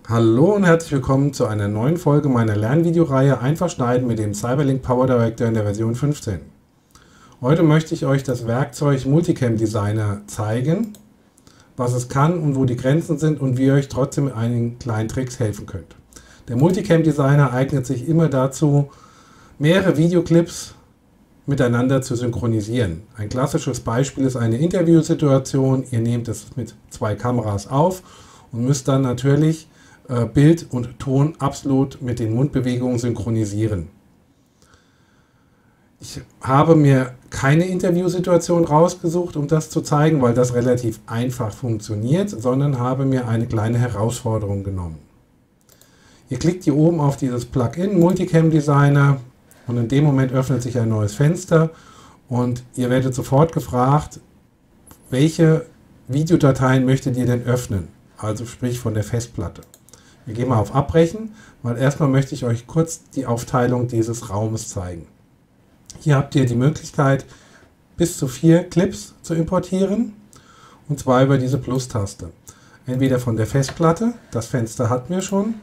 Hallo und herzlich willkommen zu einer neuen Folge meiner Lernvideoreihe Einfach schneiden mit dem Cyberlink Power Director in der Version 15. Heute möchte ich euch das Werkzeug Multicam Designer zeigen, was es kann und wo die Grenzen sind und wie ihr euch trotzdem mit einigen kleinen Tricks helfen könnt. Der Multicam Designer eignet sich immer dazu, mehrere Videoclips miteinander zu synchronisieren. Ein klassisches Beispiel ist eine Interviewsituation. Ihr nehmt es mit zwei Kameras auf und müsst dann natürlich Bild und Ton absolut mit den Mundbewegungen synchronisieren. Ich habe mir keine Interviewsituation rausgesucht, um das zu zeigen, weil das relativ einfach funktioniert, sondern habe mir eine kleine Herausforderung genommen. Ihr klickt hier oben auf dieses Plugin Multicam Designer und in dem Moment öffnet sich ein neues Fenster und ihr werdet sofort gefragt, welche Videodateien möchtet ihr denn öffnen, also sprich von der Festplatte. Wir gehen mal auf Abbrechen, weil erstmal möchte ich euch kurz die Aufteilung dieses Raumes zeigen. Hier habt ihr die Möglichkeit, bis zu 4 Clips zu importieren, und zwar über diese Plus-Taste. Entweder von der Festplatte, das Fenster hatten wir schon,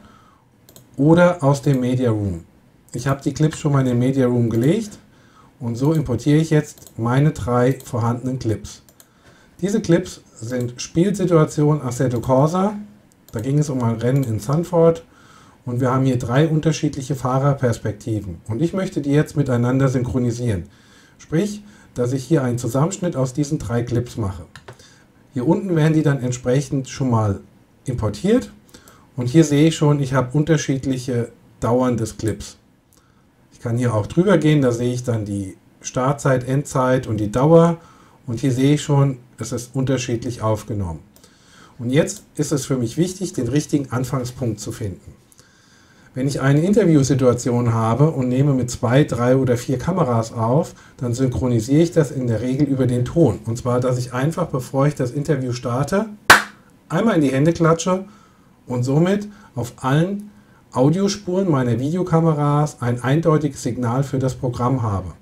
oder aus dem Media Room. Ich habe die Clips schon mal in den Media Room gelegt und so importiere ich jetzt meine 3 vorhandenen Clips. Diese Clips sind Spielsituation Assetto Corsa. Da ging es um ein Rennen in Zandvoort und wir haben hier 3 unterschiedliche Fahrerperspektiven und ich möchte die jetzt miteinander synchronisieren. Sprich, dass ich hier einen Zusammenschnitt aus diesen 3 Clips mache. Hier unten werden die dann entsprechend schon mal importiert und hier sehe ich schon, ich habe unterschiedliche Dauern des Clips. Ich kann hier auch drüber gehen, da sehe ich dann die Startzeit, Endzeit und die Dauer und hier sehe ich schon, es ist unterschiedlich aufgenommen. Und jetzt ist es für mich wichtig, den richtigen Anfangspunkt zu finden. Wenn ich eine Interviewsituation habe und nehme mit 2, 3 oder 4 Kameras auf, dann synchronisiere ich das in der Regel über den Ton. Und zwar, dass ich einfach, bevor ich das Interview starte, einmal in die Hände klatsche und somit auf allen Audiospuren meiner Videokameras ein eindeutiges Signal für das Programm habe.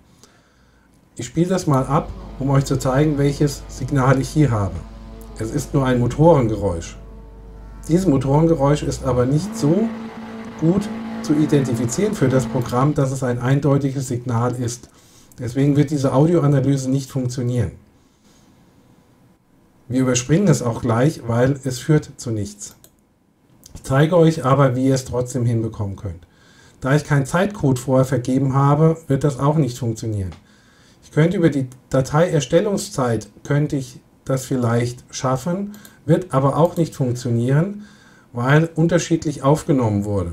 Ich spiele das mal ab, um euch zu zeigen, welches Signal ich hier habe. Es ist nur ein Motorengeräusch. Dieses Motorengeräusch ist aber nicht so gut zu identifizieren für das Programm, dass es ein eindeutiges Signal ist. Deswegen wird diese Audioanalyse nicht funktionieren. Wir überspringen es auch gleich, weil es führt zu nichts. Ich zeige euch aber, wie ihr es trotzdem hinbekommen könnt. Da ich keinen Zeitcode vorher vergeben habe, wird das auch nicht funktionieren. Ich könnte über die Dateierstellungszeit das vielleicht schaffen, wird aber auch nicht funktionieren, weil unterschiedlich aufgenommen wurde.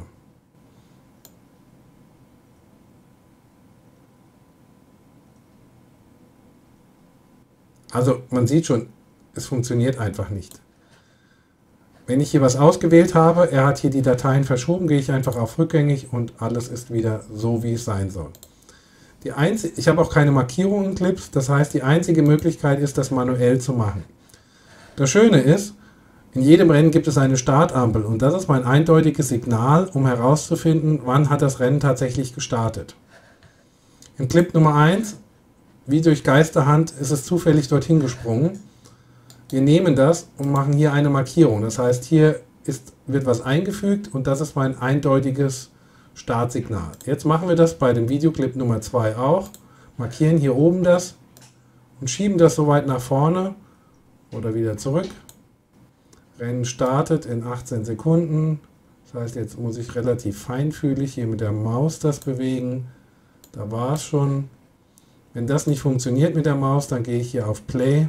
Also man sieht schon, es funktioniert einfach nicht. Wenn ich hier was ausgewählt habe, er hat hier die Dateien verschoben, gehe ich einfach auf Rückgängig und alles ist wieder so, wie es sein soll. Ich habe auch keine Markierungen in Clips, das heißt, die einzige Möglichkeit ist, das manuell zu machen. Das Schöne ist, in jedem Rennen gibt es eine Startampel und das ist mein eindeutiges Signal, um herauszufinden, wann hat das Rennen tatsächlich gestartet. Im Clip Nummer 1, wie durch Geisterhand, ist es zufällig dorthin gesprungen. Wir nehmen das und machen hier eine Markierung. Das heißt, hier wird was eingefügt und das ist mein eindeutiges Startsignal. Jetzt machen wir das bei dem Videoclip Nummer 2 auch. Markieren hier oben das und schieben das so weit nach vorne oder wieder zurück. Rennen startet in 18 Sekunden. Das heißt, jetzt muss ich relativ feinfühlig hier mit der Maus das bewegen. Da war es schon. Wenn das nicht funktioniert mit der Maus, dann gehe ich hier auf Play.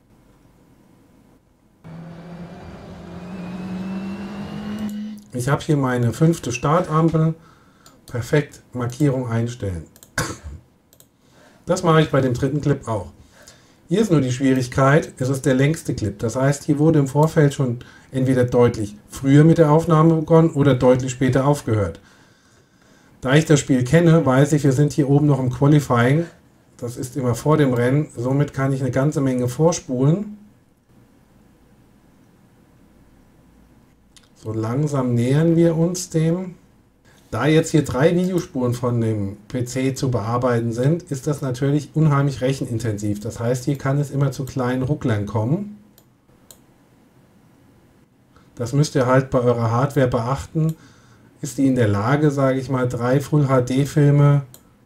Ich habe hier meine 5. Startampel. Perfekt, Markierung einstellen. Das mache ich bei dem 3. Clip auch. Hier ist nur die Schwierigkeit, es ist der längste Clip. Das heißt, hier wurde im Vorfeld schon entweder deutlich früher mit der Aufnahme begonnen oder deutlich später aufgehört. Da ich das Spiel kenne, weiß ich, wir sind hier oben noch im Qualifying. Das ist immer vor dem Rennen. Somit kann ich eine ganze Menge vorspulen. So langsam nähern wir uns dem. Da jetzt hier 3 Videospuren von dem PC zu bearbeiten sind, ist das natürlich unheimlich rechenintensiv. Das heißt, hier kann es immer zu kleinen Rucklern kommen. das müsst ihr halt bei eurer Hardware beachten, ist die in der Lage, sage ich mal, 3 Full-HD-Filme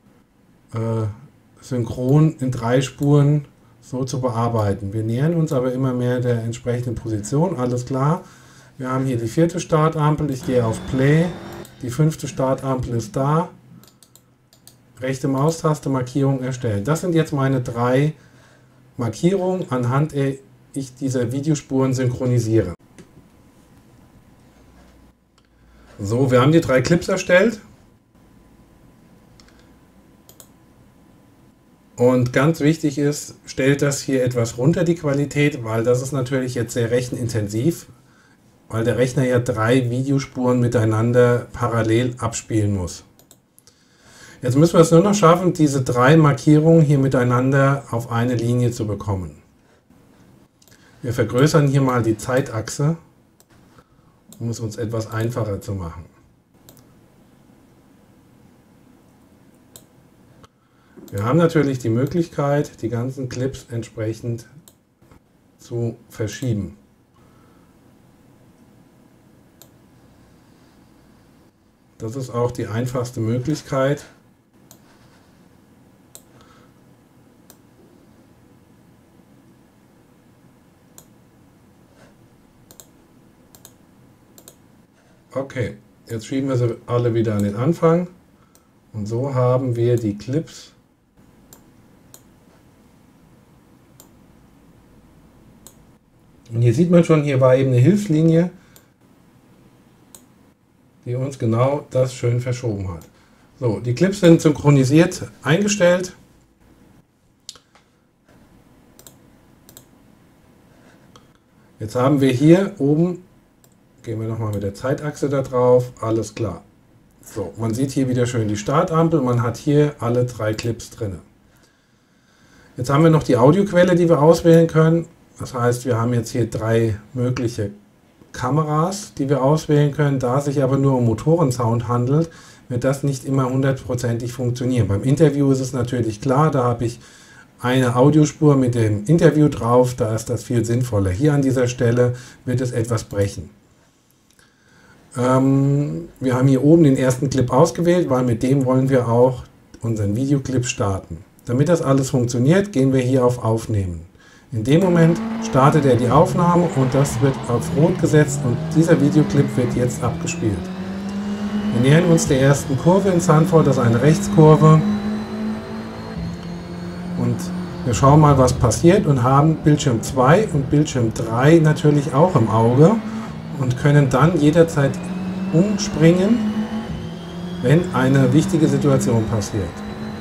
synchron in 3 Spuren so zu bearbeiten. Wir nähern uns aber immer mehr der entsprechenden Position, alles klar. Wir haben hier die 4. Startampel, ich gehe auf Play, die 5. Startampel ist da, rechte Maustaste, Markierung erstellen. Das sind jetzt meine 3 Markierungen, anhand der ich diese Videospuren synchronisiere. So, wir haben die 3 Clips erstellt. Und ganz wichtig ist, stellt das hier etwas runter, die Qualität, weil das ist natürlich jetzt sehr rechenintensiv, weil der Rechner ja 3 Videospuren miteinander parallel abspielen muss. Jetzt müssen wir es nur noch schaffen, diese 3 Markierungen hier miteinander auf eine Linie zu bekommen. Wir vergrößern hier mal die Zeitachse, um es uns etwas einfacher zu machen. Wir haben natürlich die Möglichkeit, die ganzen Clips entsprechend zu verschieben. Das ist auch die einfachste Möglichkeit. Okay, jetzt schieben wir sie alle wieder an den Anfang und so haben wir die Clips und hier sieht man schon, hier war eben eine Hilfslinie, die uns genau das schön verschoben hat. So, die Clips sind synchronisiert eingestellt. Jetzt haben wir hier oben, gehen wir nochmal mit der Zeitachse da drauf, alles klar. So, man sieht hier wieder schön die Startampel, man hat hier alle 3 Clips drin. Jetzt haben wir noch die Audioquelle, die wir auswählen können. Das heißt, wir haben jetzt hier 3 mögliche Kameras, die wir auswählen können. Da es sich aber nur um Motorensound handelt, wird das nicht immer hundertprozentig funktionieren. Beim Interview ist es natürlich klar, da habe ich eine Audiospur mit dem Interview drauf, da ist das viel sinnvoller. Hier an dieser Stelle wird es etwas brechen. Wir haben hier oben den ersten Clip ausgewählt, weil mit dem wollen wir auch unseren Videoclip starten. Damit das alles funktioniert, gehen wir hier auf Aufnehmen. In dem Moment startet er die Aufnahme und das wird auf Rot gesetzt und dieser Videoclip wird jetzt abgespielt. Wir nähern uns der ersten Kurve in Sunfall, das ist eine Rechtskurve. Und wir schauen mal, was passiert und haben Bildschirm 2 und Bildschirm 3 natürlich auch im Auge und können dann jederzeit umspringen, wenn eine wichtige Situation passiert.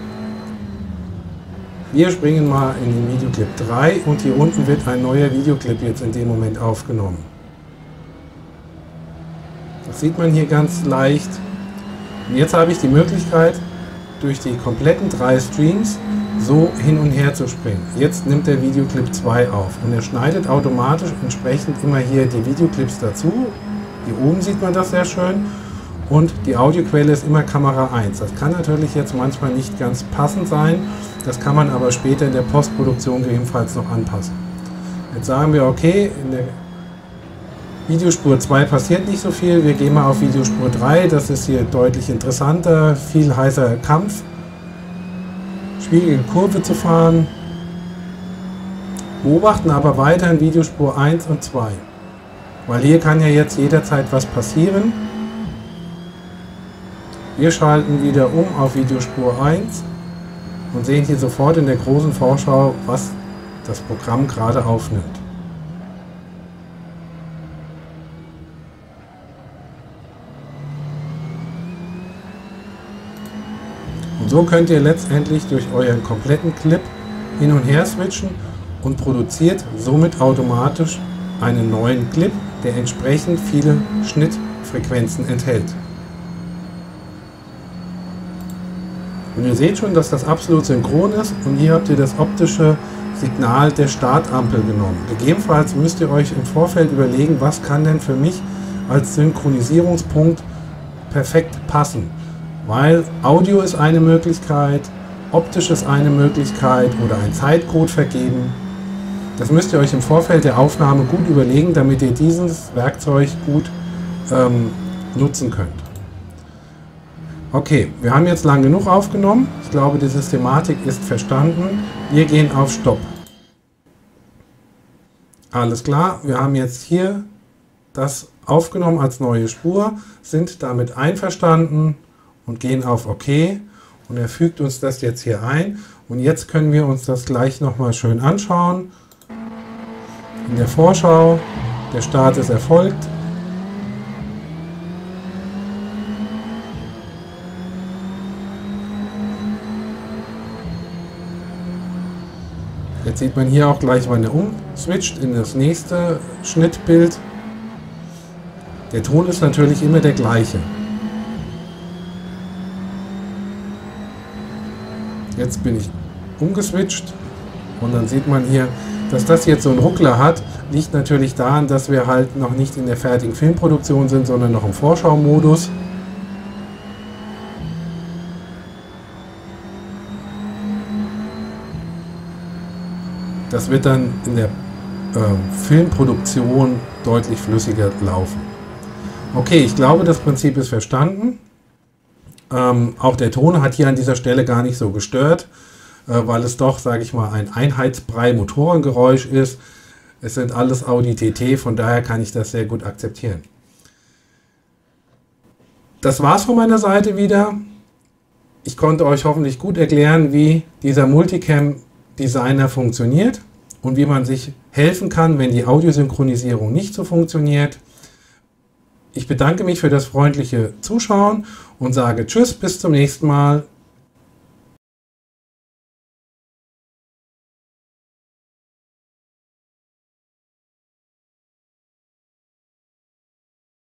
Wir springen mal in den Videoclip 3 und hier unten wird ein neuer Videoclip jetzt in dem Moment aufgenommen. Das sieht man hier ganz leicht. Und jetzt habe ich die Möglichkeit, durch die kompletten 3 Streams so hin und her zu springen. Jetzt nimmt der Videoclip 2 auf und er schneidet automatisch entsprechend immer hier die Videoclips dazu. Hier oben sieht man das sehr schön. Und die Audioquelle ist immer Kamera 1. Das kann natürlich jetzt manchmal nicht ganz passend sein. Das kann man aber später in der Postproduktion gegebenenfalls noch anpassen. Jetzt sagen wir, okay, in der Videospur 2 passiert nicht so viel. Wir gehen mal auf Videospur 3. Das ist hier deutlich interessanter, viel heißer Kampf. Schwierige Kurve zu fahren. Beobachten aber weiter in Videospur 1 und 2. Weil hier kann ja jetzt jederzeit was passieren. Wir schalten wieder um auf Videospur 1 und sehen hier sofort in der großen Vorschau, was das Programm gerade aufnimmt. Und so könnt ihr letztendlich durch euren kompletten Clip hin und her switchen und produziert somit automatisch einen neuen Clip, der entsprechend viele Schnittfrequenzen enthält. Und ihr seht schon, dass das absolut synchron ist und hier habt ihr das optische Signal der Startampel genommen. Gegebenenfalls müsst ihr euch im Vorfeld überlegen, was kann denn für mich als Synchronisierungspunkt perfekt passen. Weil Audio ist eine Möglichkeit, optisch ist eine Möglichkeit oder ein Zeitcode vergeben. Das müsst ihr euch im Vorfeld der Aufnahme gut überlegen, damit ihr dieses Werkzeug gut nutzen könnt. Okay, wir haben jetzt lang genug aufgenommen. Ich glaube, die Systematik ist verstanden. Wir gehen auf Stopp. Alles klar, wir haben jetzt hier das aufgenommen als neue Spur, sind damit einverstanden und gehen auf OK. Und er fügt uns das jetzt hier ein. Und jetzt können wir uns das gleich nochmal schön anschauen. In der Vorschau, der Start ist erfolgt. Jetzt sieht man hier auch gleich, wann er umswitcht in das nächste Schnittbild. Der Ton ist natürlich immer der gleiche. Jetzt bin ich umgeswitcht und dann sieht man hier, dass das jetzt so einen Ruckler hat, liegt natürlich daran, dass wir halt noch nicht in der fertigen Filmproduktion sind, sondern noch im Vorschau-Modus. Das wird dann in der Filmproduktion deutlich flüssiger laufen. Okay, ich glaube, das Prinzip ist verstanden. Auch der Ton hat hier an dieser Stelle gar nicht so gestört, weil es doch, sage ich mal, ein Einheitsbrei-Motorengeräusch ist. Es sind alles Audi TT, von daher kann ich das sehr gut akzeptieren. Das war's von meiner Seite wieder. Ich konnte euch hoffentlich gut erklären, wie dieser Multicam Designer funktioniert und wie man sich helfen kann, wenn die Audiosynchronisierung nicht so funktioniert. Ich bedanke mich für das freundliche Zuschauen und sage Tschüss, bis zum nächsten Mal.